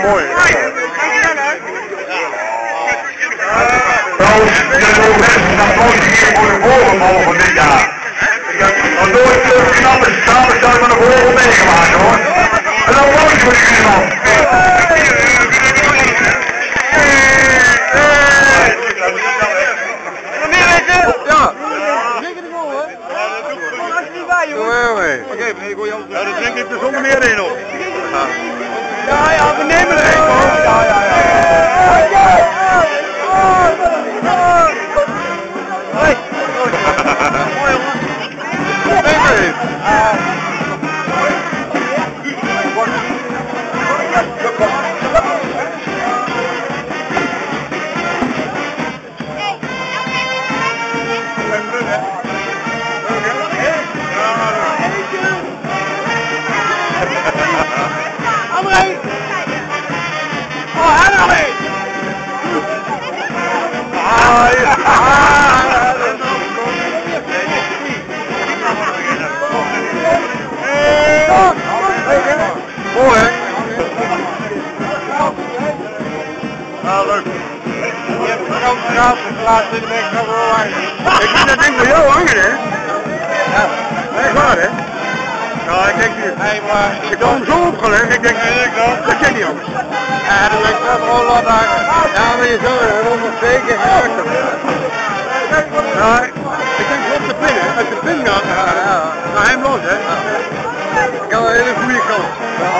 mooi. Trouwens, de mensen gaan positief voor de volgende van dit jaar. Ik heb nog nooit zo'n knappe samenstelling van de volgende meegemaakt hoor. En dan was ik voor die man. Ja. Oké, meneer Goejan. Ja, dat denk ik er zonder meer in op. Ja, we nemen er een. Ja. Hey. Mooi jongen. Neem er een. Mooi hè? Ja, leuk. Je hebt een grote raad geplaatst in de weg van de Ik vind dat ding voor jou hangen hè? Ja. Nee, waar hè? Ja, ik denk hier. Nee, maar Ik had hem zo opgelegd, ik denk, dat ken niet anders. ja, dan ben ik wel gewoon laten hangen. Ja, maar je zou er nog 2 keer geraakt hebben. Ja, ik denk op de pin hè, uit de pin gaan, naar hem los hè. Ik had een hele goede kans.